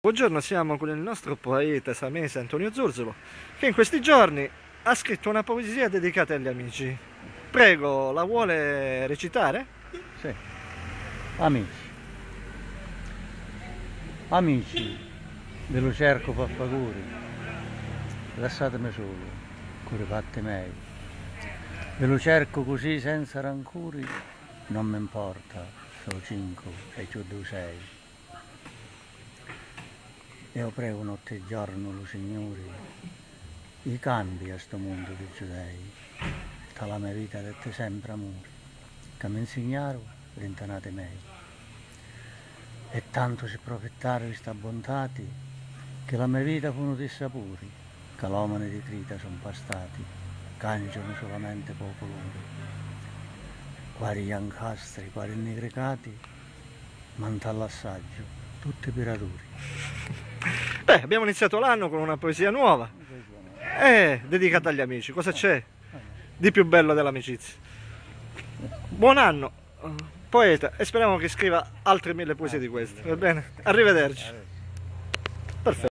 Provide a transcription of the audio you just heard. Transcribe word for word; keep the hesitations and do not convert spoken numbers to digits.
Buongiorno, siamo con il nostro poeta samese Antonio Zurzolo, che in questi giorni ha scritto una poesia dedicata agli amici. Prego, la vuole recitare? Sì. Amici. Amici, ve lo cerco pappaguri, lasciatemi solo, cure fatte miei. Ve lo cerco così senza rancori, non mi importa, sono cinque e giù due sei. Io prego notte e giorno lo Signore, i cambi a sto mondo di giudei, tra la mia vita dette sempre amore, che mi insegnarono rintanate mei. E tanto si profittare di sta bontati, che la mia vita fu di sapori, che l'omane di Crita son pastati, cangiano solamente poco loro. Quali iancastri, quali innegricati, mantall'assaggio, tutti piraturi. Beh, abbiamo iniziato l'anno con una poesia nuova, eh, dedicata agli amici. Cosa c'è di più bello dell'amicizia? Buon anno, poeta, e speriamo che scriva altre mille poesie di queste, va bene? Arrivederci. Perfetto.